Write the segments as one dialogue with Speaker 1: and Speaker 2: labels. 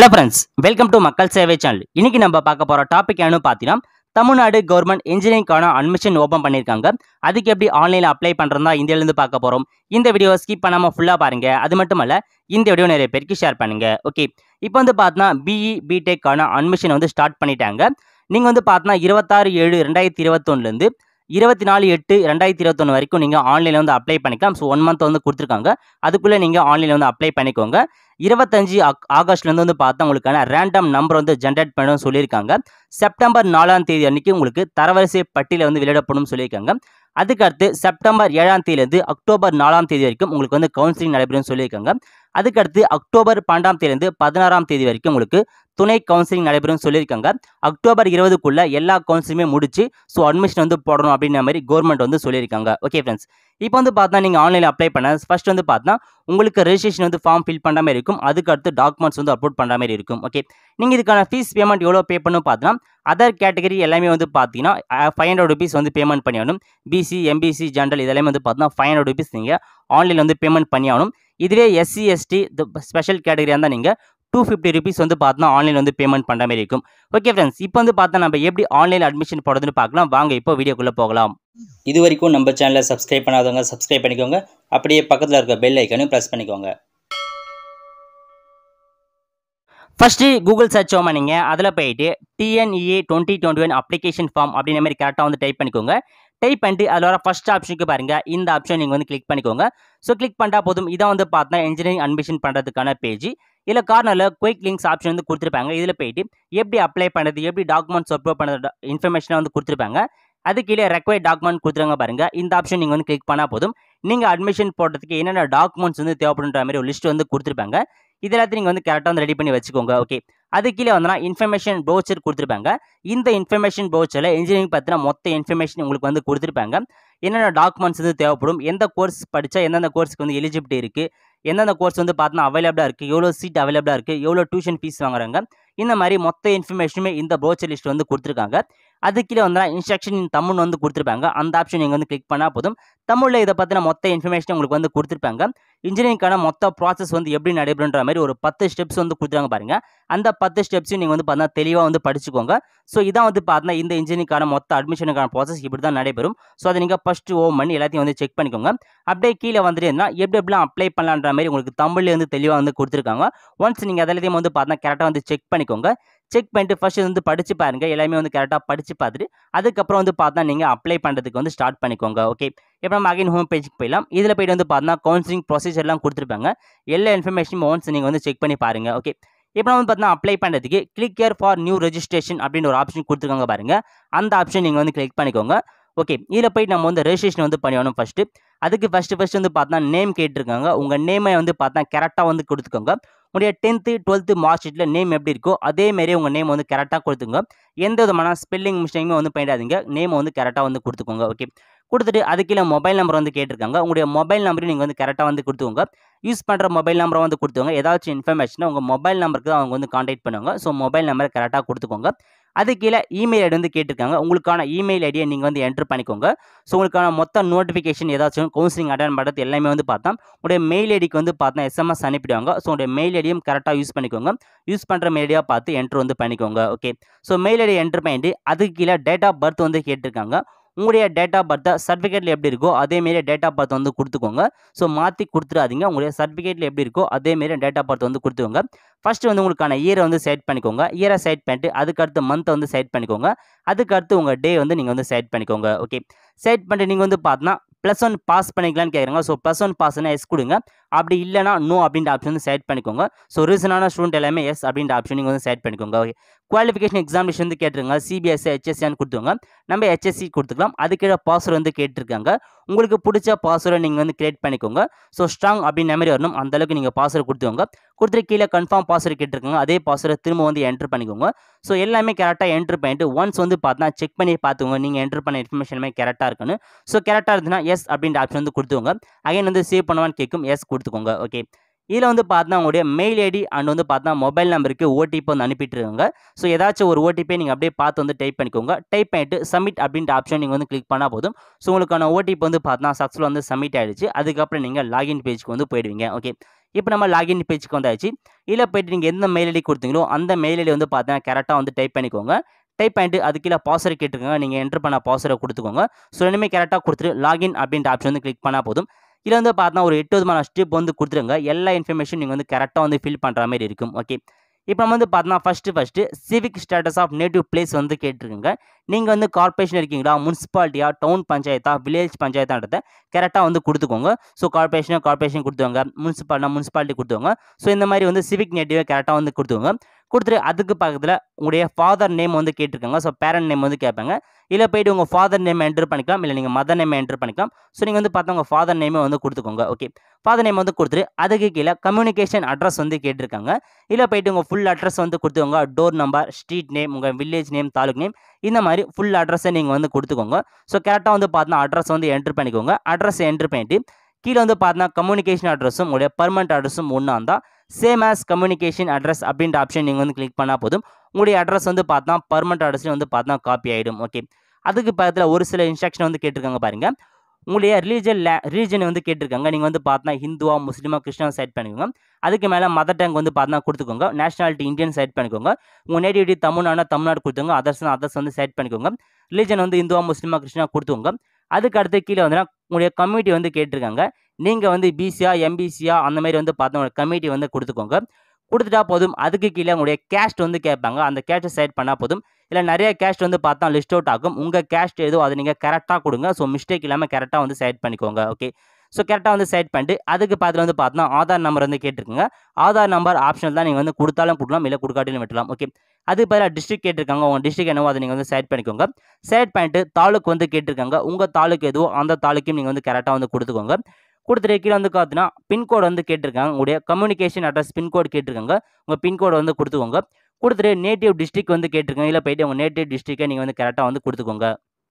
Speaker 1: Hello friends, welcome to Makkal SEVAI channel. இன்னைக்கு நம்ம பார்க்க போற டாபிக் என்னன்னு பார்த்தீங்கன்னா தமிழ்நாடு கவர்மெண்ட் இன்ஜினியரிங்கான அட்மிஷன் ஓபன் பண்ணிருக்காங்க. அதுக்கு எப்படி ஆன்லைன்ல அப்ளை பண்றதா இந்தியால இருந்து பார்க்க போறோம். இந்த வீடியோவை ஸ்கிப் பண்ணாம ஃபுல்லா பாருங்க. அது மட்டுமல்ல இந்த வீடியோ நிறைய பேருக்கு ஷேர் பண்ணுங்க. ஓகே. இப்போ வந்து பார்த்தா BE BTech ஆன அட்மிஷன் வந்து ஸ்டார்ட் பண்ணிட்டாங்க. நீங்க வந்து பார்த்தா 26/7/2021 ல இருந்து 24/8/2021 வரைக்கும் நீங்க ஆன்லைன்ல வந்து அப்ளை பண்ணிக்கலாம். ஸோ 1 மந்த் வந்து கொடுத்துருக்காங்க. அதுக்குள்ள நீங்க ஆன்லைன்ல வந்து அப்ளை பண்ணிக்கோங்க. 25 ஆகஸ்ட்லேருந்து வந்து பார்த்தா உங்களுக்கான ரேண்டம் நம்பர் வந்து ஜென்ரேட் பண்ணணும்னு சொல்லியிருக்காங்க. செப்டம்பர் 4ஆம் தேதி அன்னைக்கு உங்களுக்கு தரவரிசை பட்டியல வந்து வெளியிடப்படும் சொல்லியிருக்காங்க. அதுக்கடுத்து செப்டம்பர் 7ஆம் தேதியிலிருந்து அக்டோபர் 4ஆம் தேதி வரைக்கும் உங்களுக்கு வந்து கவுன்சிலிங் நடைபெறும் சொல்லியிருக்காங்க. அதுக்கடுத்து அக்டோபர் 12ஆம் தேதியிலிருந்து 16ஆம் தேதி வரைக்கும் உங்களுக்கு துணை கவுன்சிலிங் நடைபெறும் சொல்லியிருக்காங்க. அக்டோபர் 20க்குள்ள எல்லா கவுன்சிலுமே முடிச்சு ஸோ அட்மிஷன் வந்து போடணும் அப்படின்ற மாதிரி கவர்மெண்ட் வந்து சொல்லியிருக்காங்க. ஓகே ஃப்ரெண்ட்ஸ், இப்போ வந்து பார்த்தா நீங்கள் ஆன்லைனில் அப்ளை பண்ண ஃபர்ஸ்ட் வந்து பார்த்தா உங்களுக்கு ரெஜிஸ்ட்ரேஷன் வந்து ஃபார்ம் ஃபில் பண்ணுற மாதிரி இருக்கும். அதுக்கடுத்து டாக்குமெண்ட்ஸ் வந்து அப்லோட் பண்ணுற மாதிரி இருக்கும். ஓகே, நீங்கள் இதுக்கான ஃபீஸ் பேமெண்ட் எவ்வளோ பே பண்ணணும் பார்த்தீங்கன்னா அதர் கேட்டகரி எல்லாமே வந்து பார்த்தீங்கன்னா 500 rupees வந்து பேமெண்ட் பண்ணி ஆகணும். BC MBC ஜென்ரல் இதெல்லாமே வந்து பார்த்தீங்கன்னா 500 rupees நீங்கள் ஆன்லைனில் வந்து பேமெண்ட் பண்ணி ஆகணும். இதுவே SC ST ஸ்பெஷல் கேட்டகரியாக இருந்தால் நீங்கள் 250 rupees வந்து பார்த்தீங்கன்னா ஆன்லைன் வந்து பேமெண்ட் பண்ணுற மாதிரி இருக்கும். ஓகே ஃப்ரெண்ட்ஸ், இப்போ வந்து பார்த்தா நம்ம எப்படி ஆன்லைன் அட்மிஷன் போடுறதுன்னு பார்க்கலாம். வாங்க இப்போ வீடியோக்குள்ளே போகலாம்.
Speaker 2: இது வரைக்கும் நம்ம சேனலை சப்ஸ்கிரைப் பண்ணாதவங்க சப்ஸ்கிரைப் பண்ணிக்கோங்க. அப்படியே பக்கத்தில் இருக்க பெல் ஐக்கனையும் ப்ரெஸ் பண்ணிக்கோங்க.
Speaker 1: ஃபர்ஸ்ட்டு கூகுள் சர்ச் ஓமா நீங்கள் அதில் போயிட்டு TNEA 2021 அப்ளிகேஷன் ஃபார்ம் அப்படின்ற மாதிரி கரெக்டாக வந்து டைப் பண்ணிக்கோங்க. டைப் பண்ணிட்டு அதில் வர ஃபர்ஸ்ட் ஆப்ஷனுக்கு பாருங்கள், இந்த ஆப்ஷன் நீங்கள் வந்து கிளிக் பண்ணிக்கோங்க. ஸோ கிளிக் பண்ணிட்டா போதும். இதான் வந்து பார்த்தா இன்ஜினியரிங் அட்மிஷன் பண்ணுறதுக்கான பேஜ். இதில் கார்னரில் குயிக் லிங்க்ஸ் ஆப்ஷன் வந்து கொடுத்துருப்பாங்க. இதில் போயிட்டு எப்படி அப்ளை பண்ணுறது, எப்படி டாக்குமெண்ட்ஸ் அப்லோட் பண்ணுறது இன்ஃபர்மேஷனாக வந்து கொடுத்துருப்பாங்க. அது கீழே ரெக்வயர்ட் டாக்குமெண்ட் கொடுத்துருங்க பாருங்க. இந்த ஆப்ஷன் நீங்கள் வந்து கிளிக் பண்ணால் போதும். நீங்கள் அட்மிஷன் போடுறதுக்கு என்னென்ன டாக்குமெண்ட்ஸ் வந்து தேவைப்படுன்ற மாதிரி ஒரு லிஸ்ட் வந்து கொடுத்துருப்பாங்க. இது எல்லாத்தையும் நீங்கள் வந்து கரெக்டாக வந்து ரெடி பண்ணி வச்சுக்கோங்க. ஓகே, அது கீழே வந்தனா இன்ஃபர்மேஷன் ப்ரோச்சர் கொடுத்துருப்பாங்க. இந்த இன்ஃபர்மேஷன் ப்ரோச்சரில் இன்ஜினியரிங் பற்றின மொத்த இன்ஃபர்மேஷன் உங்களுக்கு வந்து கொடுத்துருப்பாங்க. என்னென்ன டாக்குமெண்ட்ஸ் வந்து தேவைப்படும், எந்த கோர்ஸ் படித்தா எந்தெந்த கோர்ஸுக்கு வந்து எலிஜிபிலிட்டி இருக்குது, எந்தெந்த கோர்ஸ் வந்து பார்த்தா அவைலபிளாக இருக்குது, எவ்வளோ சீட் அவைலபிளாக இருக்குது, எவ்வளோ டியூஷன் ஃபீஸ் வாங்குறாங்க, இந்த மாதிரி மொத்த இன்ஃபர்மேஷனுமே இந்த ப்ரோச்சர் லிஸ்ட் வந்து கொடுத்துருக்காங்க. அது கீழே வந்தா இன்ஸ்ட்ரக்ஷன் இன் தமிழ் வந்து கொடுத்துருப்பாங்க. அந்த ஆப்ஷன் நீங்கள் வந்து கிளிக் பண்ணால் போதும். தமிழில் இதை பற்றின மொத்த இன்ஃபர்மேஷன் உங்களுக்கு வந்து கொடுத்துருப்பாங்க. இன்ஜினியரிங்கான மொத்த ப்ராசஸ் வந்து எப்படி நடைபெறுன்ற மாதிரி ஒரு 10 ஸ்டெப்ஸ் வந்து கொடுத்துருக்காங்க பாருங்க. அந்த 10 ஸ்டெப்ஸையும் நீங்கள் வந்து பார்த்தா தெளிவாக வந்து படிச்சுக்கோங்க. ஸோ இதான் வந்து பார்த்தா இந்த இன்ஜினியரிங்கான மொத்த அட்மிஷனுக்கான ப்ராசஸ் இப்படி தான் நடைபெறும். ஸோ அதை நீங்கள் ஃபஸ்ட்டு ஓம் பண்ணி எல்லாத்தையும் வந்து செக் பண்ணிக்கோங்க. அப்படியே கீழே வந்துட்டு எப்படி எப்படிலாம் அப்ளை பண்ணலான்ற மாதிரி உங்களுக்கு தமிழ்ல வந்து தெளிவாக வந்து கொடுத்துருக்காங்க. ஒன்ஸ் நீங்கள் அதெல்லாத்தையும் வந்து பார்த்தா கரெக்டாக வந்து செக் பண்ணிக்கோங்க. செக் பண்ணிட்டு ஃபர்ஸ்ட் வந்து படிச்சு பாருங்க. எல்லாமே வந்து கரெக்டாக படிச்சு பார்த்துட்டு அதுக்கப்புறம் வந்து பார்த்தா நீங்கள் அப்ளை பண்ணுறதுக்கு வந்து ஸ்டார்ட் பண்ணிக்கோங்க. ஓகே, இப்போ நம்ம அகைன் ஹோம் பேஜுக்கு போயிடலாம். இதில் போய்ட்டு வந்து பார்த்தா கவுன்சிலிங் ப்ரொசீஜர்லாம் கொடுத்துருப்பாங்க. எல்லா இன்ஃபர்மேஷனும் ஒன்ஸ் நீங்கள் வந்து செக் பண்ணி பாருங்க. ஓகே, இப்போ வந்து பார்த்தீங்கன்னா அப்ளை பண்ணுறதுக்கு click here for new registration அப்படின்னு ஒரு ஆப்ஷன் கொடுத்துருக்காங்க பாருங்க. அந்த ஆப்ஷன் நீங்கள் வந்து கிளிக் பண்ணிக்கோங்க. ஓகே, இதில் போய்ட்டு நம்ம வந்து ரெஜிஸ்ட்ரேஷன் வந்து பண்ணிடணும் ஃபஸ்ட்டு. அதுக்கு ஃபஸ்ட்டு வந்து பார்த்தா நேம் கேட்டிருக்காங்க. உங்கள் நேமை வந்து பார்த்தா கரெக்டாக வந்து கொடுத்துக்கோங்க. உங்களுடைய 10th 12th மார்க் ஷீட்டில் நேம் எப்படி இருக்கோ அதேமாரி உங்கள் நேம் வந்து கரெக்டாக கொடுத்துங்க. எந்த விதமான ஸ்பெல்லிங் மிஸ்டேக்குமே வந்து பண்ணிடாதீங்க. நேம் வந்து கரெக்டாக வந்து கொடுத்துக்கோங்க. ஓகே, கொடுத்துட்டு அது கீழே மொபைல் நம்பர் வந்து கேட்டிருக்காங்க. உங்களுடைய மொபைல் நம்பரையும் நீங்கள் வந்து கரெக்டாக வந்து கொடுத்துக்கோங்க. யூஸ் பண்ணுற மொபைல் நம்பரை வந்து கொடுத்துக்கோங்க. ஏதாச்சும் இன்ஃபர்மேஷனை உங்கள் மொபைல் நம்பருக்கு தான் அவங்க வந்து கான்டாக்ட் பண்ணுவாங்க. ஸோ மொபைல் நம்பரை கரெக்டாக கொடுத்துக்கோங்க. அது கீழே இமெயில் ஐடி வந்து கேட்டிருக்காங்க. உங்களுக்கான இமெயில் ஐடியை நீங்கள் வந்து என்ட்ரு பண்ணிக்கோங்க. ஸோ உங்களுக்கான மொத்த நோட்டிஃபிகேஷன் ஏதாச்சும் கவுன்சிலிங் அட்டன் பண்ணுறது எல்லாமே வந்து பார்த்தா உங்களுடைய மெயில் ஐடிக்கு வந்து பார்த்தா SMS அனுப்பிடுவாங்க. ஸோ உங்களுடைய மெயில் ஐடியும் கரெக்டாக யூஸ் பண்ணிக்கோங்க. யூஸ் பண்ணுற மெயில் ஐடியாக பார்த்து என்ட்ரு வந்து பண்ணிக்கோங்க. Okay, so mail ID enter பண்ணிட்டு அதுக்கு கீழே டேட் ஆஃப் பர்த் வந்து கேட்டிருக்காங்க. உங்களுடைய டேட் ஆஃப் பர்த்தை சர்டிஃபிகேட்டில் எப்படி இருக்கோ அதேமாரி டேட் ஆஃப் பர்த் வந்து கொடுத்துக்கோங்க. ஸோ மாற்றி கொடுத்துடாதீங்க. உங்களுடைய சர்டிஃபிகேட்டில் எப்படி இருக்கோ அதேமாரி டேட் ஆஃப் பர்த் வந்து கொடுத்துக்கோங்க. ஃபஸ்ட்டு வந்து உங்களுக்கான இயரை வந்து செட் பண்ணிக்கோங்க. இயரை செட் பண்ணிட்டு அதுக்கடுத்து மந்த்தை வந்து செட் பண்ணிக்கோங்க. அதுக்கடுத்து உங்கள் டே வந்து நீங்கள் வந்து செட் பண்ணிக்கோங்க. ஓகே, செட் பண்ணிட்டு நீங்கள் வந்து பார்த்தீங்கன்னா +1 பாஸ் பண்ணிக்கலான்னு கேட்குறாங்க. ஸோ +1 பாஸ்னா எஸ் கொடுங்க. அப்படி இல்லைனா நோ அப்படின்ற ஆப்ஷன் வந்து செட் பண்ணிக்கோங்க. ஸோ ரீசனான ஸ்டூடெண்ட் எல்லாமே எஸ் அப்படின்ற ஆப்ஷன் நீங்கள் வந்து செட் பண்ணிக்கோங்க. ஓகே, குவாலிஃபிகேஷன் எக்ஸாமினேஷன் வந்து கேட்டுருங்க. CBSE HSCன்னு கொடுத்துருங்க. நம்ம HSC கொடுத்துக்கலாம். அதுக்கீழே பாஸ்வேர்டு வந்து கேட்டிருக்காங்க. உங்களுக்கு பிடிச்ச பாஸ்வேர்டை நீங்கள் வந்து கிரியேட் பண்ணிக்கோங்க. ஸோ ஸ்ட்ராங் அப்படின்ற மாதிரி வரணும். அந்தளவுக்கு நீங்கள் பாஸ்வேர்டு கொடுத்துக்கோங்க. கொடுத்துட்டு கீழே கன்ஃபார்ம் பாஸ்வேர்டு கேட்டிருக்காங்க. அதே பாஸ்வேர்டை திரும்ப வந்து என்ட்ரு பண்ணிக்கோங்க. ஸோ எல்லாமே கரெக்டாக என்ட்ரு பண்ணிட்டு ஒன்ஸ் வந்து பார்த்தா செக் பண்ணி பார்த்துக்கோங்க. நீங்கள் என்ட்ரு பண்ண இன்ஃபர்மேஷனுமே கரெக்டாக இருக்குன்னு. ஸோ கரெக்டாக இருந்துன்னா எஸ் அப்படின்ற ஆப்ஷன் வந்து கொடுத்துக்கோங்க. அகைன் வந்து சேவ் பண்ணுவான்னு கேட்கும். எஸ் கொடுத்துக்கோங்க. ஓகே, இதில் வந்து பார்த்தா உங்களுடைய மெயில் ஐடி அண்ட் வந்து பார்த்தா மொபைல் நம்பருக்கு ஓடிபி வந்து அனுப்பிட்டுருங்க. ஸோ ஏதாச்சும் ஒரு ஓடிபியை நீங்கள் அப்படியே பார்த்து வந்து டைப் பண்ணிக்கோங்க. டைப் பண்ணிட்டு சப்மிட் அப்படின்ற ஆப்ஷன் நீங்கள் வந்து கிளிக் பண்ணால் போதும். ஸோ உங்களுக்கான ஓடிபி வந்து பார்த்தா சக்ஸஸ்ஃபுல் வந்து சப்மிட் ஆகிடுச்சு. அதுக்கப்புறம் நீங்கள் லாகின் பேஜ்க்கு வந்து போயிடுவீங்க. ஓகே, இப்போ நம்ம லாகின் பேஜ்க்கு வந்தாச்சு. இதில் போய்ட்டு நீங்கள் எந்த மெயில் ஐடி கொடுத்தீங்களோ அந்த மெயில் ஐடி வந்து பார்த்தா கரெக்டாக வந்து டைப் பண்ணிக்கோங்க. டைப் பண்ணிட்டு அது கீழே பாஸ்வேர்டு கேட்டுருக்காங்க. நீங்கள் என்ட்ரு பண்ண பாஸ்வேர்டை கொடுத்துக்கோங்க. ஸோ ரெண்டுமே கரெக்டாக கொடுத்துட்டு லாகின் அப்படின்ற ஆப்ஷன் வந்து கிளிக் பண்ணால் போதும். இதில் வந்து பார்த்தா ஒரு 8 விதமான ஸ்டெப் வந்து கொடுத்துருங்க. எல்லா இன்ஃபர்மேஷன் நீங்கள் வந்து கரெக்டாக வந்து ஃபில் பண்ணுற மாதிரி இருக்கும். ஓகே, இப்போ நம்ம வந்து பார்த்தோன்னா first civic status of native place வந்து கேட்டிருக்குங்க. நீங்கள் வந்து கார்பரேஷன் இருக்கீங்களா, முனிசிபாலிட்டியா, டவுன் பஞ்சாயத்தா, வில்லேஜ் பஞ்சாயத்தான்றதை கரெக்டாக வந்து கொடுத்துக்கோங்க. ஸோ கார்பரேஷன் கொடுத்துவாங்க, முனிசிபாலிட்டி கொடுத்துவாங்க. ஸோ இந்த மாதிரி வந்து சிவிக் நேட்டிவை கரெக்டாக வந்து கொடுத்துவாங்க. கொடுத்துட்டு அதுக்கு பக்கத்தில் உங்களுடைய ஃபாதர் நேம் வந்து கேட்டிருக்காங்க. ஸோ பேரண்ட் நேம் வந்து கேட்பாங்க. இல்லை போய்ட்டு உங்கள் ஃபாதர் நேம் என்ட்ரு பண்ணிக்கலாம், இல்லை நீங்கள் மதர் நேம் என்ட்ரு பண்ணிக்கலாம். ஸோ நீங்கள் வந்து பார்த்தா உங்கள் ஃபாதர் நேமே வந்து கொடுத்துக்கோங்க. ஓகே, ஃபாதர் நேம் வந்து கொடுத்துட்டு அதுக்கு கீழே கம்யூனிகேஷன் அட்ரஸ் வந்து கேட்டிருக்காங்க. இல்லை போய்ட்டு உங்கள் ஃபுல் அட்ரஸ் வந்து கொடுத்துக்கோங்க. டோர் நம்பர், ஸ்ட்ரீட் நேம், உங்கள் வில்லேஜ் நேம், தாலுக் நேம், இந்த மாதிரி ஃபுல் அட்ரஸை நீங்கள் வந்து கொடுத்துக்கோங்க. ஸோ கரெக்டாக வந்து பார்த்தா அட்ரஸ் வந்து என்ட்ரு பண்ணிக்கோங்க. அட்ரஸ் என்ட்ரு பண்ணிட்டு கீழே வந்து பார்த்தா கம்யூனிகேஷன் அட்ரஸும் உங்களுடைய பர்மனெண்ட் அட்ரஸும் ஒன்றா இருந்தால் சேம் ஆஸ் கம்யூனிகேஷன் அட்ரஸ் அப்படின்ற ஆப்ஷன் நீங்கள் வந்து கிளிக் பண்ணால் போதும். உங்களுடைய அட்ரஸ் வந்து பார்த்தா பர்மனெண்ட் அட்ரஸ்லேயும் வந்து பார்த்தா காப்பி ஆகிடும். ஓகே, அதுக்கு பக்கத்தில் ஒரு சில இன்ஸ்ட்ரக்ஷன் வந்து கேட்டிருக்காங்க பாருங்கள். உங்களுடைய ரீஜன் வந்து கேட்டிருக்காங்க. நீங்கள் வந்து பார்த்தா ஹிந்துவா, முஸ்லீமா, கிறிஸ்டினா செட் பண்ணிக்கோங்க. அதுக்கு மேலே மதர் டங் வந்து பார்த்தா கொடுத்துக்கோங்க. நேஷனாலிட்டி இந்தியன் செட் பண்ணிக்கோங்க. உங்கள் நேட்டிவிட்டி தமிழ்நாடு கொடுத்துங்க. அதர்ஸ் வந்து செட் பண்ணிக்கோங்க. ரிலீஜன் வந்து இந்துவா, முஸ்லீமா, கிறிஸ்டினா கொடுத்துக்கோங்க. அதுக்கு அடுத்து கீழே வந்து உங்களுடைய கம்யூனிட்டி வந்து கேட்டிருக்காங்க. நீங்கள் வந்து பிசியா, எம்பிசியா அந்த மாதிரி வந்து பார்த்தா உங்களுடைய கம்யூனிட்டி வந்து கொடுத்துக்கோங்க. கொடுத்துட்டா போதும். அதுக்கு கீழே உங்களுடைய கேஸ்ட் வந்து கேட்பாங்க. அந்த கேஸ்ட்டை செட் பண்ணால் போதும். இல்லை நிறைய கேஸ்ட் வந்து பார்த்தா லிஸ்ட் அவுட் ஆகும். உங்கள் கேஸ்ட் ஏதோ அதை நீங்கள் கரெக்டாக கொடுங்க. ஸோ மிஸ்டேக் இல்லாமல் கரெக்டாக வந்து செட் பண்ணிக்கோங்க. ஓகே, ஸோ கரெக்டாக வந்து செட் பண்ணிட்டு அதுக்கு பக்கத்தில் வந்து பார்த்தா ஆதார் நம்பர் வந்து கேட்டிருக்குங்க. ஆதார் நம்பர் ஆப்ஷனல் தான், நீங்கள் வந்து கொடுத்தாலும் கொடுக்கலாம், இல்லை கொடுக்காட்டிலும் விட்டுலாம். ஓகே, அதுக்கு பதிலாக டிஸ்ட்ரிக்ட் கேட்டிருக்காங்க. உங்கள் டிஸ்ட்ரிக்ட் என்னவோ அதை நீங்கள் வந்து செட் பண்ணிக்கோங்க. செட் பண்ணிட்டு தாலுக் வந்து கேட்டிருக்காங்க. உங்கள் தாலுக் எதுவோ அந்த தாலுக்கையும் நீங்கள் வந்து கரெக்டாக வந்து கொடுத்துக்கோங்க. கொடுத்துட்டு கீழே வந்து பார்த்தீங்கன்னா பின்கோடு வந்து கேட்டிருக்காங்க. உங்களுடைய கம்யூனிகேஷன் அட்ரஸ் பின்கோடு கேட்டிருக்காங்க. உங்கள் பின்கோடு வந்து கொடுத்துக்கோங்க. கொடுத்துட்டு நேட்டிவ் டிஸ்ட்ரிக்ட் வந்து கேட்டிருக்காங்க. இல்லை போய்ட்டு உங்கள் நேட்டிவ் டிஸ்ட்ரிக்டை நீங்கள் வந்து கரெக்டாக வந்து கொடுத்துக்கோங்க.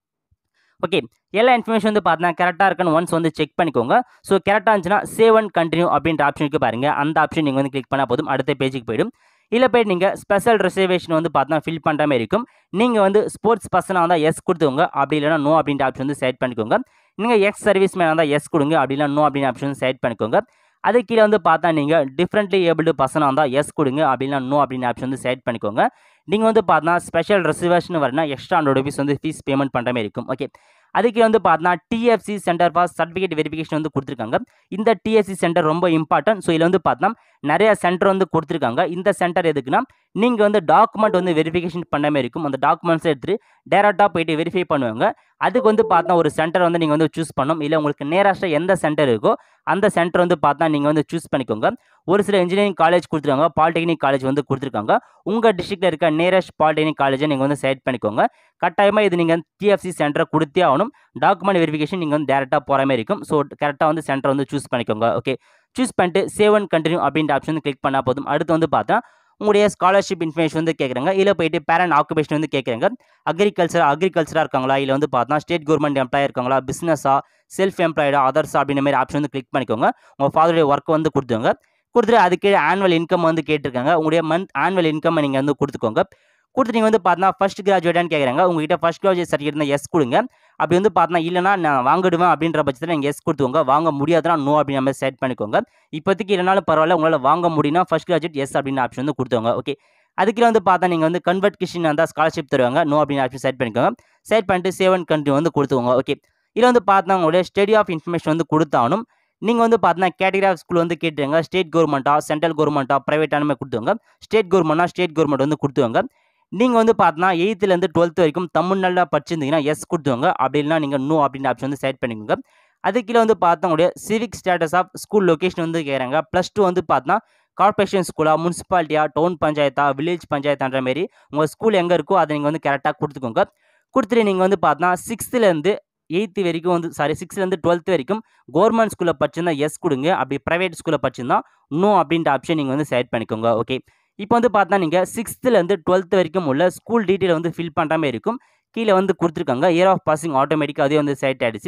Speaker 1: ஓகே, எல்லா இன்ஃபர்மேஷன் வந்து பார்த்தீங்கன்னா கரெக்டாக இருக்குன்னு ஒன்ஸ் வந்து செக் பண்ணிக்கோங்க. ஸோ கரெக்டாக இருந்துச்சுன்னா சேவ் அண்ட் கண்டினியூ அப்படின்ற ஆப்ஷனுக்கு பாருங்கள். அந்த ஆப்ஷன் நீங்கள் வந்து கிளிக் பண்ணால் போதும். அடுத்த பேஜுக்கு போய்டும். இல்லை போய்ட்டு நீங்கள் ஸ்பெஷல் ரிசர்வேஷன் வந்து பார்த்தீங்கன்னா ஃபில் பண்ணுற மாதிரி இருக்கும். நீங்கள் வந்து ஸ்போர்ட்ஸ் பர்சனாக இருந்தால் எஸ் கொடுத்துக்கோங்க. அப்படி இல்லைனா நோ அப்படின்ற ஆப்ஷன் வந்து செட் பண்ணிக்கோங்க. நீங்கள் எக்ஸ் சர்வீஸ் மேனாக இருந்தால் எஸ் கொடுங்க. அப்படின்னா நோ அப்படின்ற ஆப்ஷன் செட் பண்ணிக்கோங்க. அது கீழே வந்து பார்த்தா நீங்கள் டிஃப்ரெண்ட்லி ஏபிள்டு பர்சனாக இருந்தால் எஸ் கொடுங்க. அப்படின்னா நோ அப்படின்ற ஆப்ஷன் வந்து செட் பண்ணிக்கோங்க. நீங்கள் வந்து பார்த்தா ஸ்பெஷல் ரிசர்வேஷன் வரனா எக்ஸ்ட்ரா ₹100 வந்து ஃபீஸ் பேமெண்ட் பண்ணுற மாதிரி இருக்கும். ஓகே, அதுக்கு வந்து பார்த்தா TFC centre for certificate verification வந்து கொடுத்துருக்காங்க. இந்த டிஎஃப்சி சென்டர் ரொம்ப இம்பார்ட்டன்ட். ஸோ இதில் வந்து பார்த்தா நிறைய சென்டர் வந்து கொடுத்துருக்காங்க. இந்த சென்டர் எதுக்குன்னா நீங்கள் வந்து டாக்குமெண்ட் வந்து வெரிஃபிகேஷன் பண்ண மாதிரி இருக்கும். அந்த டாக்குமெண்ட்ஸ் எடுத்துட்டு டேரெக்டாக போயிட்டு வெரிஃபை பண்ணுவாங்க. அதுக்கு வந்து பார்த்தா ஒரு சென்டர் வந்து நீங்கள் வந்து சூஸ் பண்ணணும். இல்லை உங்களுக்கு நியரஸ்ட்டாக எந்த சென்டர் இருக்கோ அந்த சென்டர் வந்து பார்த்தா நீங்கள் வந்து சூஸ் பண்ணிக்கோங்க. ஒரு சில இன்ஜினியரிங் காலேஜ் கொடுத்துருக்காங்க, பாலிடெக்னிக் காலேஜ் வந்து கொடுத்துருக்காங்க. உங்கள் டிஸ்ட்ரிக்ட்டில் இருக்க நியரஸ்ட் பாலிடெக்னிக் காலேஜை நீங்கள் வந்து செலக்ட் பண்ணிக்கோங்க. கட்டாயமாக இது நீங்கள் டிஎஃப்சி சென்டரை கொடுத்தே ஆகணும். டாக்குமெண்ட் வெரிஃபிகேஷன் நீங்கள் வந்து டேரெக்டாக போகிற மாதிரி இருக்கும். ஸோ கரெக்டாக வந்து சென்டர் வந்து சூஸ் பண்ணிக்கோங்க. ஓகே, சூஸ் பண்ணிட்டு சேவ் அண்ட் கண்டினியூ அப்படின்ற ஆப்ஷன் வந்து கிளிக் பண்ணால் போதும். அடுத்து வந்து பார்த்தா உங்களுடைய ஸ்காலர்ஷிப் இன்ஃபர்மேஷன் வந்து கேட்குறாங்க. இல்லை போயிட்டு பேரண்ட் ஆக்குபேஷன் வந்து கேட்குறாங்க. அக்ரிகல்ச்சராக இருக்காங்களா, இல்லை வந்து பார்த்தா ஸ்டேட் கவர்மெண்ட் எம்ப்ளாயர் இருக்காங்களா, பிஸ்னஸா, செல்ஃப் எம்ப்ளாய்டா, அதர்ஸ் அப்படின்ற மாதிரி ஆப்ஷன் வந்து கிளிக் பண்ணிக்கோங்க. உங்கள் ஃபாதருடைய ஒர்க் வந்து கொடுத்துங்க. கொடுத்துட்டு அதுக்கு ஆனுவல் இன்கம் வந்து கேட்டிருக்காங்க. உங்களுடைய ஆனுவல் இன்கம் நீங்கள் வந்து கொடுத்துக்கோங்க. கொடுத்து நீங்கள் வந்து பார்த்தா ஃபஸ்ட் கிராஜுவேட்டான்னு கேட்குறாங்க. உங்ககிட்ட ஃபஸ்ட் கிராஜுவேட் சர்டிஃபிகேட் இருந்தால் எஸ் கொடுங்க. அப்படி வந்து பார்த்தா இல்லைனா நான் வாங்கிடுவேன் அப்படின்ற பட்சத்தில் நீங்கள் எஸ் கொடுத்துக்கோங்க. வாங்க முடியாதுன்னா நோ அப்படின்ற மாதிரி செட் பண்ணிக்கோங்க. இப்போதைக்கு இல்லைனாலும் பரவாயில்ல, உங்களால் வாங்க முடியும்னா ஃபஸ்ட் கிராஜுவேட் எஸ் அப்படின்னு ஆப்ஷன் வந்து கொடுத்துவாங்க. ஓகே, அதுக்கு வந்து பார்த்தா நீங்கள் வந்து கன்வெர்ட் கிஷன் இருந்தால் ஸ்காலர்ஷிப் தருவாங்க. நோ அப்படின்னு ஆப்ஷன் செட் பண்ணிக்கோங்க. செட் பண்ணிட்டு சேவ் அண்ட் கண்டினியூ வந்து கொடுத்துக்கோங்க. ஓகே, இதில் வந்து பார்த்தா உங்களுடைய ஸ்டடி ஆஃப் இன்ஃபர்மேஷன் வந்து கொடுத்தாலும் நீங்கள் வந்து பார்த்தீங்கன்னா கேட்டகரி ஆஃப் ஸ்கூல் வந்து கேட்டுருங்க. ஸ்டேட் கவர்மெண்ட்டா, சென்ட்ரல் கவர்மெண்ட்டா, ப்ரைவேட்டான கொடுத்துவாங்க. ஸ்டேட் கவர்மெண்ட்னா ஸ்டேட் கவர்மெண்ட் வந்து கொடுத்துவாங்க. நீங்கள் வந்து பார்த்தீங்கன்னா 8th to 12th வரைக்கும் தமிழ்நாட்டில் படிச்சிருந்தீங்கன்னா எஸ் கொடுத்துவாங்க. அப்படி இல்லைனா நீங்கள் நோ அப்படின்ற ஆப்ஷன் வந்து செட் பண்ணிக்கோங்க. அது கீழே வந்து பார்த்தா உங்களுடைய civic status of school location வந்து கேட்குறாங்க. +2 வந்து பார்த்தா கார்பரேஷன் ஸ்கூலா, முனிசிபாலிட்டியா, டவுன் பஞ்சாயத்தா, வில்லேஜ் பஞ்சாயத்தான்ற மாரி உங்கள் ஸ்கூல் எங்கே இருக்கோ அதை நீங்கள் வந்து கரெக்டாக கொடுத்துக்கோங்க. கொடுத்துட்டு நீங்கள் வந்து பார்த்தா 6th வரைக்கும் வந்து 6th 12th வரைக்கும் கவர்மெண்ட் ஸ்கூலில் படிச்சிருந்தா எஸ் கொடுங்க. அப்படி ப்ரைவேட் ஸ்கூலில் படிச்சிருந்தா நோ அப்படின்ற ஆப்ஷன் நீங்கள் வந்து செலக்ட் பண்ணிக்கோங்க. ஓகே, இப்போ வந்து பார்த்தா நீங்கள் 6th 12th வரைக்கும் உள்ள ஸ்கூல் டீட்டெயில் வந்து ஃபில் பண்ணுற மாதிரி இருக்கும். கீழே வந்து கொடுத்துருக்காங்க. இயர் ஆஃப் பாசிங் ஆட்டோமேட்டிக்காக அதே வந்து செலக்ட் ஆகிடுச்சு.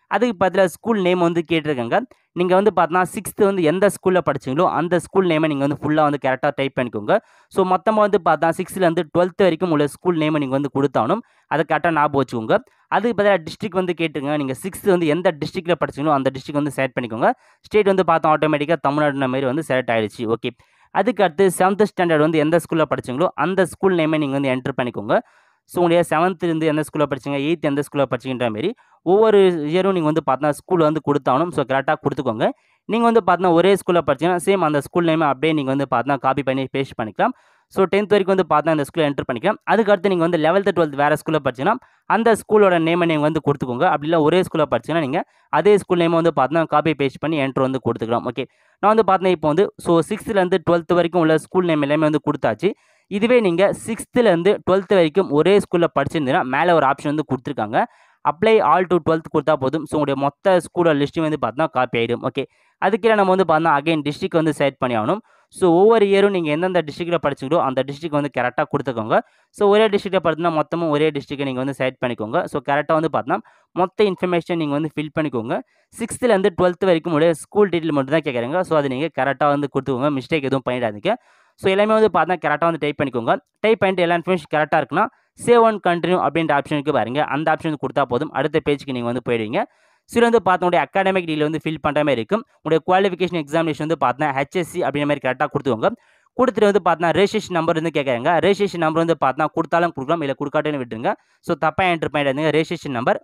Speaker 1: அதுக்கு பதிலாக ஸ்கூல் நேம் வந்து கேட்டிருக்காங்க. நீங்கள் வந்து பார்த்தீங்கன்னா 6th வந்து எந்த ஸ்கூலில் படிச்சீங்களோ அந்த ஸ்கூல் நேமை நீங்கள் வந்து ஃபுல்லாக வந்து கரெக்டாக டைப் பண்ணிக்கோங்க. ஸோ மொத்தமாக வந்து பார்த்தா 6லேருந்து 12th வரைக்கும் உள்ள ஸ்கூல் நேமை நீங்கள் வந்து கொடுத்தாலும் அதை கரெக்டாக ஞாபகம் வச்சுக்கோங்க. அதுக்கு பதிலாக டிஸ்ட்ரிக்ட் வந்து கேட்டுருங்க. நீங்கள் 6th வந்து எந்த டிஸ்ட்ரிக்ட்டில் படிச்சீங்களோ அந்த டிஸ்ட்ரிக்ட் வந்து செலக்ட் பண்ணிக்கோங்க. ஸ்டேட் வந்து பார்த்தா ஆட்டோமேட்டிக்காக தமிழ்நாடுன மாதிரி வந்து செலக்ட் ஆயிடுச்சு. ஓகே. அதுக்கு அடுத்து 7th ஸ்டாண்டர்ட் வந்து எந்த ஸ்கூலில் படிச்சீங்களோ அந்த ஸ்கூல் நேமை நீங்கள் வந்து என்டர் பண்ணிக்கோங்க. ஸோ உங்களுடைய 7th இருந்து எந்த ஸ்கூலில் படிச்சீங்க, 8th எந்த ஸ்கூலில் படிச்சீங்கன்ற மாரி ஒவ்வொரு இயரும் நீங்கள் வந்து பார்த்தீங்கன்னா ஸ்கூல் வந்து கொடுத்தாலும் ஸோ கரெக்டாக கொடுத்துக்கோங்க. நீங்கள் வந்து பார்த்தீங்கன்னா ஒரே ஸ்கூலில் படிச்சீங்கன்னா சேம் அந்த ஸ்கூல் நேமை அப்படியே நீங்கள் வந்து பார்த்தீங்கன்னா காப்பி பண்ணி பேஸ்ட் பண்ணிக்கலாம். ஸோ 10th வரைக்கும் வந்து பார்த்தீங்கன்னா இந்த ஸ்கூலில் என்டர் பண்ணிக்கலாம். அதுக்கடுத்து நீங்கள் வந்து 11th 12th வேறு ஸ்கூலில் படிச்சீங்கன்னா அந்த ஸ்கூலோட நேமை நீங்கள் வந்து கொடுத்துக்கோங்க. அப்படி இல்லை ஒரே ஸ்கூலில் படிச்சீங்கன்னா நீங்கள் அதே ஸ்கூல் நேமை வந்து பார்த்தீங்கன்னா காப்பி பேஸ்ட் பண்ணி என்டர் வந்து கொடுத்துக்கலாம். ஓகே. நான் வந்து பார்த்தீங்கன்னா இப்போ வந்து 6th 12th வரைக்கும் உள்ள ஸ்கூல் நேம் எல்லாமே வந்து கொடுத்தாச்சு. இதுவே நீங்கள் 6th 12th வரைக்கும் ஒரே ஸ்கூலில் படிச்சிருந்தீங்கன்னா மேலே ஒரு ஆப்ஷன் வந்து கொடுத்துருக்காங்க. அப்ளை ஆல் டு 12th கொடுத்தா போதும். ஸோ உங்களுடைய மொத்த ஸ்கூலோட லிஸ்ட்டையும் வந்து பார்த்தீங்கன்னா காப்பி ஆகிடும். ஓகே. அதுக்கே நம்ம வந்து பார்த்தீங்கன்னா அகைன் டிஸ்ட்ரிக்ட் வந்து செலக்ட் பண்ணி ஆகணும். ஸோ ஒவ்வொரு இயரும் நீங்கள் எந்தெந்த டிஸ்ட்ரிக்ட்டில் படிச்சிங்களோ அந்த டிஸ்ட்ரிக்ட் வந்து கரெக்டாக கொடுத்துக்கோங்க. ஸோ ஒரே டிஸ்ட்ரிக்ட்டில் படிச்சுன்னா மொத்தமும் ஒரே டிஸ்ட்ரிக்ட்டை நீங்கள் வந்து செலக்ட் பண்ணிக்கோங்க. ஸோ கரெக்டாக வந்து பார்த்தீங்கன்னா மொத்த இன்ஃபர்மேஷன் நீங்கள் வந்து ஃபில் பண்ணிக்கோங்க. 6th 12th வரைக்கும் உடைய ஸ்கூல் டீட்டெயில் மட்டும் தான் கேட்குறாங்க. ஸோ அதை நீங்கள் கரெக்டாக வந்து கொடுத்துக்கோங்க. மிஸ்டேக் எதுவும் பண்ணிடாதீங்க. ஸோ எல்லாமே வந்து பார்த்தா கரெக்டாக வந்து டைப் பண்ணிக்கோங்க. டைப் பண்ணிட்டு எல்லா இன்ஃபர்மேஷன் கரெக்டாக இருக்குன்னா சேவ் அண்ட் கண்டினியூ அப்படின்ற ஆப்ஷனுக்கு பாருங்க. அந்த ஆப்ஷன் கொடுத்தா போதும். அடுத்த பேஜுக்கு நீங்கள் வந்து போயிடுவீங்க. ஸோ வந்து பார்த்தா உங்களுடைய அகாடமிக் டீல் வந்து ஃபில் பண்ணுற மாதிரி இருக்கும். உங்களுடைய குவாலிஃபிகேஷன் எக்ஸாமினேஷன் வந்து பார்த்தா HSC அப்படின்ற மாதிரி கரெக்டாக கொடுத்துக்கோங்க. கொடுத்துட்டு வந்து பார்த்தா ரெஜிஸ்ட்ரேஷன் நம்பர் வந்து கேட்குறாங்க. ரெஜிஸ்ட்ரேஷன் நம்பர் வந்து பார்த்தா கொடுத்தாலும் கொடுக்கலாம், இல்லை கொடுக்காட்டுன்னு விட்டுருங்க. ஸோ தப்பாக என்டர் பண்ணிடாதீங்க. ரெஜிஸ்ட்ரேஷன் நம்பர்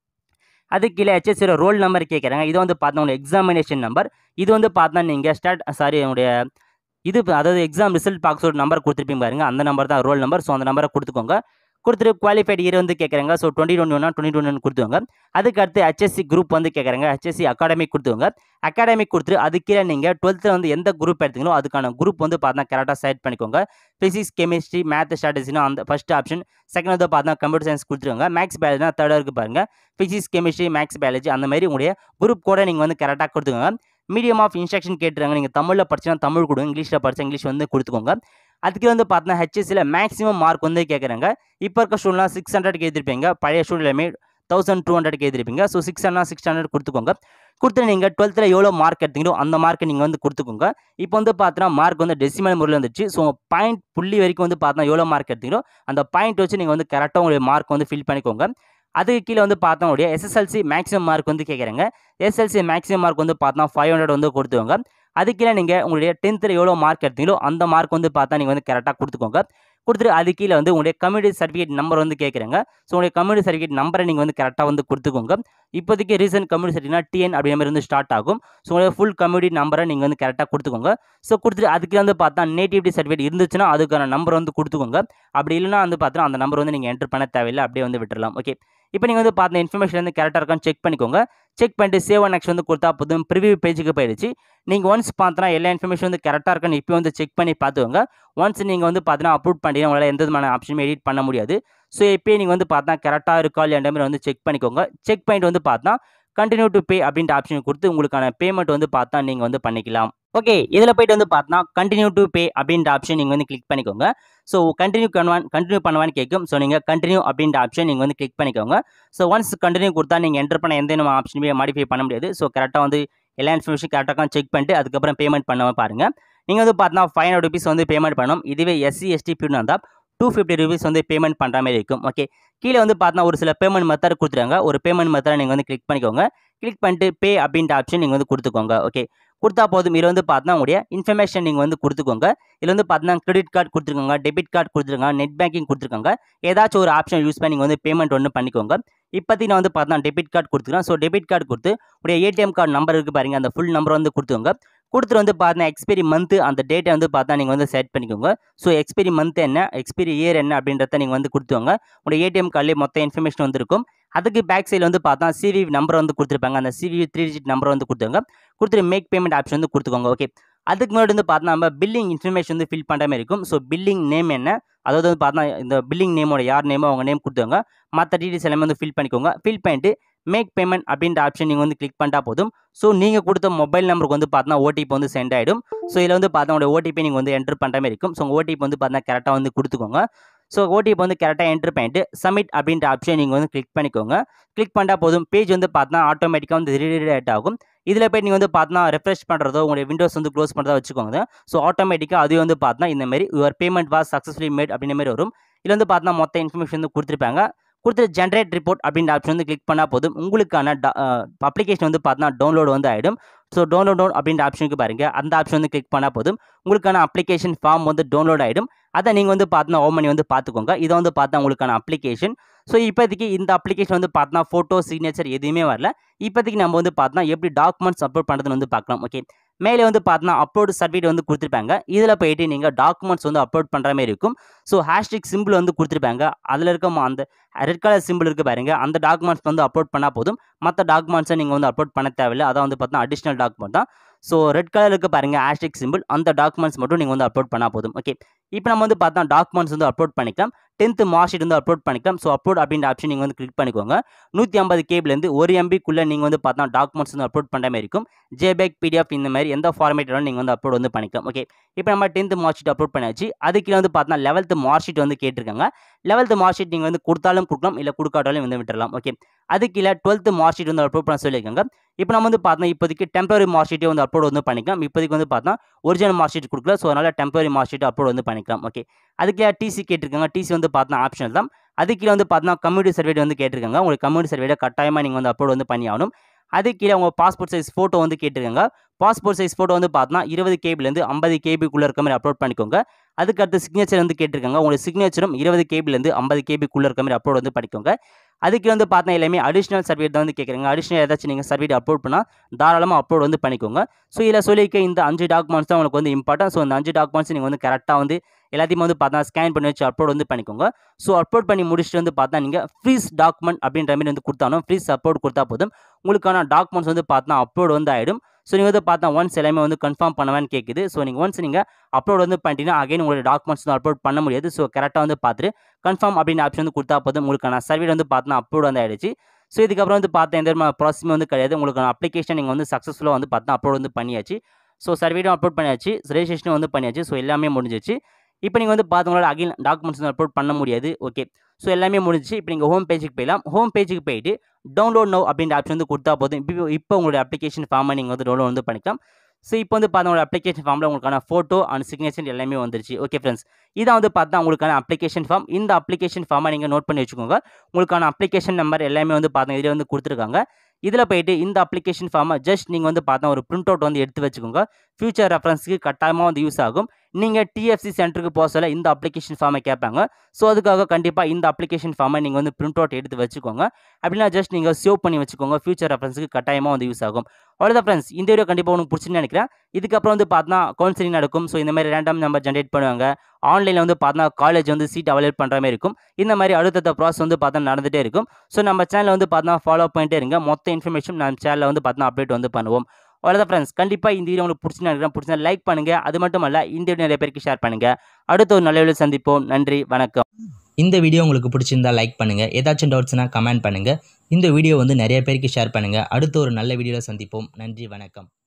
Speaker 1: அதுக்கு கீழே HSCயோட ரோல் நம்பர் கேட்குறாங்க. இது வந்து பார்த்தா உங்களுடைய எக்ஸாமினேஷன் நம்பர். இது வந்து பார்த்தா நீங்கள் உங்களுடைய இது அதாவது எக்ஸாம் ரிசல்ட் பாக்ஸோட நம்பர் கொடுத்துருப்பீங்க பாருங்க. அந்த நம்பர் தான் ரோல் நம்பர். ஸோ அந்த நம்பரை கொடுத்துக்கோங்க. கொடுத்துட்டு குவாலிஃபைட் இயர் வந்து கேட்குறாங்க. ஸோ 2021 2021 கொடுத்துவாங்க. அதுக்கு அடுத்து HSC குரூப் வந்து கேட்குறாங்க. HSC academic கொடுத்துவாங்க. அகாடமிக் கொடுத்துட்டு அதுக்கு கீழே நீங்கள் 12th வந்து எந்த குரூப் எடுத்தீங்களோ அதுக்கான குரூப் வந்து பார்த்தா கரெக்டாக செலக்ட் பண்ணிக்கோங்க. ஃபிசிக்ஸ், கெமிஸ்ட்ரி, மேத், ஸ்ட்ராட்டஜினா அந்த ஃபர்ஸ்ட் ஆப்ஷன். செகண்ட் வந்து பார்த்தா கம்ப்யூட்டர் சயின்ஸ் கொடுத்துருவாங்க. மேக்ஸ் பயாலஜினா தேர்டாக இருக்குது பாருங்கள். ஃபிசிக்ஸ், கெமிஸ்ட்ரி, மேக்ஸ் பயாலஜி அந்த மாதிரி உங்களுடைய குரூப் கூட நீங்கள் வந்து கரெக்டாக கொடுத்துக்கோங்க. மீடியம் ஆஃப் இன்ஸ்ட்ரக்ஷன் கேட்டுருக்காங்க. நீங்கள் தமிழில் படிச்சுனா தமிழ் கொடுங்க, இங்கிலீஷில் படிச்சா இங்கிலீஷ் வந்து கொடுத்துக்கோங்க. அதுக்கு வந்து பார்த்தீங்கன்னா HSCயில் மேக்ஸிமம் மார்க் வந்து கேட்குறாங்க. இப்போ இருக்க ஸ்டூடெண்ட்லாம் 600 எழுதிருப்பீங்க. பழைய ஸ்டூடெண்ட் எல்லாமே 1200 எழுதிருப்பீங்க. ஸோ 600 கொடுத்துக்கோங்க. கொடுத்து நீங்கள் 12th எவ்வளோ மார்க் எடுத்தீங்களோ அந்த மார்க்கை நீங்கள் வந்து கொடுத்துக்கோங்க. இப்போ வந்து பார்த்தீங்கன்னா மார்க் வந்து டெசிமல் முறையில் வந்துச்சு. ஸோ பாயிண்ட் புள்ளி வரைக்கும் வந்து பார்த்தீங்கன்னா எவ்வளோ மார்க் எடுத்தீங்களோ அந்த பாயிண்ட் வச்சு நீங்கள் வந்து கரெக்டாக உங்களுடைய மார்க் வந்து ஃபில் பண்ணிக்கோங்க. அதுக்கு கீழே வந்து பார்த்தா உடைய SSLC மேக்ஸிமம் மார்க் வந்து கேட்குறாங்க. SSLC மேக்ஸிமம் மார்க் வந்து பார்த்தா 500 வந்து கொடுத்துவாங்க. அதுக்கு கீழே நீங்கள் உங்களுடைய 10th எவ்வளோ மார்க் எடுத்தீங்களோ அந்த மார்க் வந்து பார்த்தா நீங்கள் வந்து கரெக்டாக கொடுத்துக்கோங்க. கொடுத்துட்டு அது கீழே வந்து உங்களுடைய கம்யூனிட்டி சர்டிஃபிகேட் நம்பர் வந்து கேட்குறாங்க. ஸோ உங்களுடைய கம்யூனிட்டி சர்டிஃபிகேட் நம்பரை நீங்கள் வந்து கரெக்டாக வந்து கொடுத்துக்கோங்க. இப்போதைக்கு ரீசன்ட் கம்யூனிட்டி சர்டிஃபிகேட்னா TN அப்படிங்கிற மாதிரி வந்து ஸ்டார்ட் ஆகும். ஸோ உங்களுடைய ஃபுல் கம்யூனிட்டி நம்பரை நீங்கள் வந்து கரெக்டாக கொடுத்துக்கோங்க. ஸோ கொடுத்துட்டு அதுக்கு வந்து பார்த்தா நேட்டிவிட்டி சர்டிஃபிகேட் இருந்துச்சுன்னா அதுக்கான நம்பர் வந்து கொடுத்துக்கோங்க. அப்படி இல்லைனா வந்து பார்த்தா அந்த நம்பர் வந்து நீங்கள் என்டர் பண்ண தேவையில்லை, அப்படியே வந்து விட்டுறலாம். ஓகே. இப்போ நீங்கள் வந்து பார்த்த இன்ஃபர்மேஷன் வந்து கரெக்டாக இருக்கான்னு செக் பண்ணிக்கோங்க. செக் பண்ணிட்டு சேவ் அண்ட் நெக்ஸ்ட் வந்து கொடுத்தா போதும். ப்ரிவியூ பேஜுக்கு போயிடுச்சு. நீங்கள் ஒன்ஸ் பார்த்தனா எல்லா இன்ஃபர்மேஷன் வந்து கரெக்டாக இருக்கான்னு இப்போ வந்து செக் பண்ணி பார்த்துக்கோங்க. ஒன்ஸ் நீங்கள் வந்து பார்த்தீங்கன்னா அப்லோட் பண்ணிட்டீங்கன்னா உங்களால் எந்த விதமான ஆப்ஷனுமே எடிட் பண்ண முடியாது. ஸோ இப்போயே நீங்கள் வந்து பார்த்தா கரெக்டாக இருக்கா இல்லையா மாதிரி வந்து செக் பண்ணிக்கோங்க. செக் பண்ணிட்டு வந்து பார்த்தா கண்டினியூ டு பே அப்படின்ற ஆப்ஷன் கொடுத்து உங்களுக்கான பேமெண்ட் வந்து பார்த்தா நீங்கள் வந்து பண்ணிக்கலாம். ஓகே. இதில் போய்ட்டு வந்து பார்த்தா கண்டினியூ டு பே அப்படின்ற ஆப்ஷன் நீங்கள் வந்து கிளிக் பண்ணிக்கோங்க. ஸோ கண்டினியூ பண்ணுவான்னு கேட்கும். ஸோ நீங்கள் கண்டினியூ அப்படின்ற ஆப்ஷன் நீங்கள் வந்து கிளிக் பண்ணிக்கோங்க. ஸோ ஒன்ஸ் கண்டினியூ கொடுத்தா நீங்கள் என்டர் பண்ண எந்த ஆப்ஷனுமே மாடிஃபை பண்ண முடியாது. ஸோ கரெக்டாக வந்து எல்லா இன்ஃபர்மேஷன் கரெக்டாக செக் பண்ணிட்டு அதுக்கப்புறம் பேமெண்ட் பண்ண பாருங்கள். நீங்கள் வந்து பார்த்தா 500 rupees வந்து பேமெண்ட் பண்ணணும். இதுவே SC ST பியூன் இருந்தால் 250 rupees வந்து பேமெண்ட் பண்ணுற மாதிரி இருக்கும். ஓகே. கீழே வந்து பார்த்தா ஒரு சில பேமெண்ட் மெத்தட் கொடுத்துருங்க. ஒரு பேமெண்ட் மெத்தடை நீங்கள் வந்து கிளிக் பண்ணிக்கோங்க. கிளிக் பண்ணிட்டு பே அப்படின்ற ஆப்ஷன் நீங்கள் வந்து கொடுத்துக்கோங்க. ஓகே. கொடுத்தா போதும். இதில் வந்து பார்த்தா உங்களுடைய இன்ஃபர்மேஷன் நீங்கள் வந்து கொடுத்துக்கோங்க. இதில் வந்து பார்த்தீங்கன்னா கிரெடிட் கார்டு கொடுத்துருக்காங்க, டெபிட் கார்டு கொடுத்துருக்காங்க, நெட் பேங்கிங் கொடுத்துருக்காங்க. ஏதாச்சும் ஒரு ஆப்ஷன் யூஸ் பண்ணி நீங்கள் வந்து பேமெண்ட் ஒன்று பண்ணிக்கோங்க. இப்போதைக்கு நான் வந்து பார்த்தா டெபிட் கார்டு கொடுத்துருக்கேன். ஸோ டெபிட் கார்டு கொடுத்து உடைய ATM கார்டு நம்பர் இருக்குது பாருங்கள், அந்த ஃபுல் நம்பர் வந்து கொடுத்துக்கோங்க. கொடுத்துட்டு வந்து பார்த்தா எக்ஸ்பைரி மந்த் அந்த டேட்டை வந்து பார்த்தா நீங்கள் வந்து செட் பண்ணிக்கோங்க. ஸோ எக்ஸ்பைரி மந்த் என்ன, எக்ஸ்பைரி இயர் என்ன அப்படின்றத நீங்கள் வந்து கொடுத்துக்கோங்க. உடைய ATM கார்டிலே மொத்த இன்ஃபர்மேஷன் வந்துருக்கும். அதுக்கு பேக் சைடில் வந்து பார்த்தா CVV நம்பர் வந்து கொடுத்துருப்பாங்க. அந்த CVV 3 digit நம்பர் வந்து கொடுத்துருங்க. கொடுத்துட்டு மேக் பேமெண்ட் ஆப்ஷன் வந்து கொடுத்துக்கோங்க. ஓகே. அதுக்கு முன்னாடி வந்து பார்த்தா நம்ம பில்லிங் இன்ஃபர்மேஷன் வந்து ஃபில் பண்ணுற மாதிரி இருக்கும். ஸோ பில்லிங் நேம் என்ன, அதாவது வந்து பார்த்தா இந்த பில்லிங் நேமோட யார் நேமோ அவங்க நேம் கொடுத்துவாங்க. மற்ற டீட்டெயில்ஸ் எல்லாமே வந்து ஃபில் பண்ணிக்கோங்க. ஃபில் பண்ணிட்டு மேக் பேமெண்ட் அப்படின்ற ஆப்ஷன் நீங்கள் வந்து கிளிக் பண்ணிட்டா போதும். ஸோ நீங்கள் கொடுத்த மொபைல் நம்பருக்கு வந்து பார்த்தா OTP வந்து சென்ட் ஆகிடும். ஸோ இதில் வந்து பார்த்தா உங்களோட OTP நீங்கள் வந்து என்டர் பண்ணுற மாதிரி இருக்கும். ஸோ உங்கள் OTP வந்து பார்த்தா கரெக்டாக வந்து கொடுத்துக்கோங்க. ஸோ ஓடிபி வந்து கரெக்டாக என்ட்ரு பண்ணிட்டு சப்மிட் அப்படின்ற ஆப்ஷன் நீங்கள் வந்து கிளிக் பண்ணிக்கோங்க. கிளிக் பண்ணால் போதும் பேஜ் வந்து பார்த்தீங்கன்னா ஆட்டோமேட்டிக்காக வந்து ரீடைரக்ட் ஆகும். இதில் போய் நீங்கள் வந்து பார்த்தீங்கன்னா ரெஃப்ரெஷ் பண்ணுறதோ உங்களுடைய விண்டோஸ் வந்து க்ளோஸ் பண்ணுறதோ வச்சுக்கோங்க. ஸோ ஆட்டோமேட்டிக்காக அது வந்து பார்த்தீங்கன்னா இந்த மாதிரி your payment was successfully made அப்படின்ற மாதிரி வரும். இதில் வந்து பார்த்தீங்கன்னா மொத்த இன்ஃபர்மேஷன் வந்து கொடுத்துருப்பாங்க. கொடுத்துட்டு ஜென்ரேட் ரிப்போர்ட் அப்படின்ற ஆப்ஷன் வந்து கிளிக் பண்ணால் போதும் உங்களுக்கான அப்ளிகேஷன் வந்து பார்த்தீங்கன்னா டவுன்லோட் வந்து ஆகிடும். ஸோ டவுன்லோட் அப்படின்ற ஆப்ஷனுக்கு பாருங்கள், அந்த ஆப்ஷன் வந்து கிளிக் பண்ணால் போதும் உங்களுக்கான அப்ளிகேஷன் ஃபார்ம் வந்து டவுன்லோட் ஆகிடும். அதை நீங்கள் வந்து பார்த்தீங்கன்னா ஓப்பன் பண்ணி வந்து பார்த்துக்கோங்க. இதை வந்து பார்த்தா உங்களுக்கான அப்ளிகேஷன். ஸோ இப்போதைக்கு இந்த அப்ளிகேஷன் வந்து பார்த்தீங்கன்னா ஃபோட்டோ சிக்னேச்சர் எதுவுமே வரல. இப்போதைக்கு நம்ம வந்து பார்த்தீங்கன்னா எப்படி டாக்குமெண்ட்ஸ் அப்லோட் பண்ணுறதுன்னு வந்து பார்க்கலாம். ஓகே, மேலே வந்து பார்த்தீங்கன்னா அப்லோட் சர்டிஃபிகேட் வந்து கொடுத்துருப்பாங்க. இதில் போயிட்டு நீங்கள் டாக்குமெண்ட்ஸ் வந்து அப்லோட் பண்ணுற மாதிரி இருக்கும். ஸோ ஹேஷ்டிக் சிம்பிள் வந்து கொடுத்துருப்பாங்க. அதில் இருக்க அந்த ரெட் கலர் சிம்பிள் இருக்குது பாருங்கள், அந்த டாக்குமெண்ட்ஸ் வந்து அப்லோட் பண்ணால் போதும். மற்ற டாக்குமெண்ட்ஸை நீங்கள் வந்து அப்லோட் பண்ண தேவையில்லை. அதான் வந்து பார்த்தீங்கன்னா அடிஷனல் டாக்குமெண்ட் தான். ஸோ ரெட் கலருக்கு பாருங்கள் ஹேஷ்டிக் சிம்பிள், அந்த டாக்குமெண்ட்ஸ் மட்டும் நீங்கள் வந்து அப்லோட் பண்ணால் போதும். ஓகே, இப்போ நம்ம வந்து பார்த்தா டாக்குமெண்ட்ஸ் வந்து அப்லோட் பண்ணிக்கலாம். 10th மார்க் ஷீட் வந்து அப்லோட் பண்ணிக்கலாம். ஸோ அப்லோட் அப்படின்ற ஆப்ஷன் நீங்கள் வந்து கிளிக் பண்ணிக்கோங்க. 150 கேபிலேருந்து 1 MBக்குள்ளே நீங்கள் வந்து பார்த்தா டாக்குமெண்ட்ஸ் வந்து அப்லோட் பண்ணுற மாதிரி இருக்கும். JPEG, PDF இந்த மாதிரி எந்த ஃபார்மேட் வேணாலும் நீங்கள் வந்து அப்லோட் வந்து பண்ணிக்கலாம். ஓகே, இப்போ நம்ம 10th மார்க் ஷீட் அப்லோட் பண்ணியாச்சு. அதுக்கு வந்து பார்த்தா 11th மார்க் ஷீட் வந்து கேட்டிருக்காங்க. 11th மார்க் ஷீட் நீங்கள் வந்து கொடுத்தாலும் கொடுக்கலாம், இல்லை கொடுக்காட்டாலும் வந்து விட்டுறலாம். ஓகே, அதுக்கு 12th மார்க் ஷீட் வந்து அப்லோட் பண்ண சொல்லியிருக்காங்க. இப்போ நம்ம வந்து பார்த்தா இப்போதைக்கு டெம்பரரி மார்க் ஷீட்டே வந்து அப்லோட் வந்து பண்ணிக்கலாம். இப்போதைக்கு வந்து பார்த்தா ஒரிஜினல் மார்க் ஷீட் கொடுக்கல. ஸோ அதனால் டெம்பரரி மார்க் ஷீட் அப்லோட் வந்து பண்ணிக்கலாம். ஓகே, அதுக்கு டிசி கேட்டிருக்காங்க. டிசி வந்து பார்த்தா ஆப்ஷனல் தான். அதுக்கு வந்து பார்த்தா கம்யூனிட்டி சர்டிஃபிகேட் வந்து கேட்டிருக்காங்க. உங்களுக்கு கம்யூனிட்டி சர்டிஃபிகேட் கட்டாயமாக நீங்கள் வந்து அப்லோட் வந்து பண்ணி ஆகணும். அதுக்கு உங்கள் பாஸ்போர்ட் சைஸ் ஃபோட்டோ வந்து கேட்டிருக்காங்க. பாஸ்போர்ட் சைஸ் ஃபோட்டோ வந்து பார்த்தா 20 கேபிலேருந்து 50 கேபிக்குள்ளே இருக்க மாதிரி அப்லோட் பண்ணிக்கோங்க. அதுக்கடுத்து சிக்னேச்சர் வந்து கேட்டிருக்காங்க. உங்களுக்கு சிக்னேச்சரும் 20 கேபிலேருந்து 50 கேபிக்குள்ளே இருக்க மாதிரி அப்லோட் வந்து பண்ணிக்கோங்க. அதுக்கு வந்து பார்த்தா எல்லாமே அடிஷனல் சர்டிஃபிகேட் தான் வந்து கேட்குறாங்க. அடிஷனல் ஏதாச்சும் நீங்கள் சர்டிஃபிகேட் அப்லோட் பண்ணால் தாராளமாக அப்லோட் வந்து பண்ணிக்கோங்க. ஸோ இதில் சொல்லிக்க இந்த 5 டாக்குமெண்ட்ஸ் தான் உங்களுக்கு வந்து இம்பார்ட்டன்ட். ஸோ இந்த 5 டாக்குமெண்ட்ஸ் நீங்கள் வந்து கரெக்டாக வந்து எல்லாத்தையும் வந்து பார்த்தா ஸ்கேன் பண்ணி வச்சு அப்லோட் வந்து பண்ணிக்கோங்க. ஸோ அப்லோட் பண்ணி முடிச்சுட்டு வந்து பார்த்தா நீங்கள் ஃப்ரீஸ் டாக்குமெண்ட் அப்படின்ற மாதிரி வந்து கொடுத்தாலும் ஃப்ரீஸ் அப்லோட் கொடுத்தா போதும் உங்களுக்கான டாக்குமெண்ட்ஸ் வந்து பார்த்தா அப்லோட் வந்து ஆகிடும். ஸோ நீங்கள் வந்து பார்த்தா ஒன்ஸ் எல்லாமே வந்து கன்ஃபார்ம் பண்ணுவேன்னு கேட்குது. ஸோ நீங்கள் ஒன்ஸ் நீங்கள் அப்லோட் வந்து பண்ணிட்டீங்கன்னா அகைன் உங்களுடைய டாக்குமெண்ட்ஸ் வந்து அப்லோட் பண்ண முடியாது. ஸோ கரெக்டாக வந்து பார்த்துட்டு கன்ஃபார்ம் அப்படின்னு ஆப்ஷன் வந்து கொடுத்தா போதும் உங்களுக்கான சர்டிஃபிகேட் வந்து பார்த்தா அப்லோட் வந்து ஆகிடுச்சு. ஸோ இதுக்கப்புறம் வந்து பார்த்தா எந்த ப்ராசஸுமே வந்து கிடையாது. உங்களுக்கான அப்ளிகேஷன் நீங்கள் வந்து சக்ஸஸ்ஃபுல்லாக வந்து பார்த்தா அப்லோட் வந்து பண்ணியாச்சு. ஸோ சர்டிஃபிகேட்டும் அப்லோட் பண்ணியாச்சு, ரெஜிஸ்ட்ரேஷனும் வந்து பண்ணியாச்சு. ஸோ எல்லாமே முடிஞ்சிச்சு. இப்போ நீங்கள் வந்து பார்த்தவங்களோட அகைன் டாக்குமெண்ட்ஸ் வந்து அப்லோட் பண்ண முடியாது. ஓகே, ஸோ எல்லாமே முடிஞ்சிச்சு. இப்போ நீங்கள் ஹோம் பேஜுக்கு போயிடலாம். ஹோம் பேஜுக்கு போயிட்டு டவுன்லோட் நவ் அப்படின்ற ஆப்ஷன் வந்து கொடுத்தா போதும். இப்போ உங்களுடைய அப்ளிகேஷன் ஃபார்மை நீங்கள் வந்து டவுன்லோட் வந்து பண்ணிக்கலாம். ஸோ இப்போ வந்து பார்த்தா உங்களோட அப்ளிகேஷன் ஃபார்மில் உங்களுக்கான ஃபோட்டோ அண்ட் சிக்னேச்சர் எல்லாமே வந்துருச்சு. ஓகே ஃப்ரெண்ட்ஸ், இதான் வந்து பார்த்தா உங்களுக்கான அப்ளிகேஷன் ஃபார்ம். இந்த அப்ளிகேஷன் ஃபார்மை நீங்கள் நோட் பண்ணி வச்சுக்கோங்க. உங்களுக்கான அப்ளிகேஷன் நம்பர் எல்லாமே வந்து பார்த்தா இதில் வந்து கொடுத்துருக்காங்க. இதில் போயிட்டு இந்த அப்ளிகேஷன் ஃபார்மை ஜஸ்ட் நீங்கள் வந்து பார்த்தா ஒரு பிரிண்ட் அவுட் வந்து எடுத்து வச்சுக்கோங்க. ஃபியூச்சர் ரெஃபரன்ஸுக்கு கட்டாயமாக வந்து யூஸ் ஆகும். நீங்கள் டிஎஃப்சி சென்டருக்கு போக சொல்ல இந்த அப்ளிகேஷன் ஃபார்மை கேட்பாங்க. ஸோ அதுக்காக கண்டிப்பாக இந்த அப்ளிகேஷன் ஃபார்மை நீங்கள் வந்து பிரிண்ட் அவுட் எடுத்து வச்சுக்கோங்க. அப்படின்னா ஜஸ்ட் நீங்கள் சேவ் பண்ணி வச்சுக்கோங்க. ஃபியூச்சர் ரெஃபரன்ஸுக்கு கட்டாயமாக வந்து யூஸ் ஆகும். அவ்வளோதான் ஃப்ரெண்ட்ஸ், இந்த வீடியோ கண்டிப்பாக உங்களுக்கு பிடிச்சுன்னு நினைக்கிறேன். இதுக்கப்புறம் வந்து பார்த்தா கவுன்சிலிங் நடக்கும். ஸோ இந்த மாதிரி ரேண்டம் நம்பர் ஜென்ரேட் பண்ணுவாங்க. ஆன்லைனில் வந்து பார்த்தா காலேஜ் வந்து சீட் அவைலபிள் பண்ணுற மாதிரி இருக்கும். இந்த மாதிரி அடுத்தடுத்த ப்ராசஸ் வந்து பார்த்தா நடந்துகிட்டே இருக்கும். ஸோ நம்ம சேனலை வந்து பார்த்தா ஃபாலோ பண்ணிட்டே இருங்க. மொத்த இன்ஃபர்மேஷன் நம்ம சேனலில் வந்து பார்த்தா அப்டேட் வந்து பண்ணுவோம். அவ்வளோதான் ஃப்ரெண்ட்ஸ், கண்டிப்பாக இந்த வீடியோ உங்களுக்கு பிடிச்சுன்னு நினைக்கிறேன். பிடிச்சா லைக் பண்ணுங்கள். அது மட்டும் அல்ல, இந்த வீடியோ நிறைய பேருக்கு ஷேர் பண்ணுங்கள். அடுத்த ஒரு நல்ல வீடியோ சந்திப்போம். நன்றி, வணக்கம்.
Speaker 2: இந்த வீடியோ உங்களுக்கு பிடிச்சிருந்தா லைக் பண்ணுங்கள். ஏதாச்சும் டவுட்ஸ்னால் கமெண்ட் பண்ணுங்கள். இந்த வீடியோ வந்து நிறைய பேருக்கு ஷேர் பண்ணுங்கள். அடுத்த ஒரு நல்ல வீடியோவில் சந்திப்போம். நன்றி, வணக்கம்.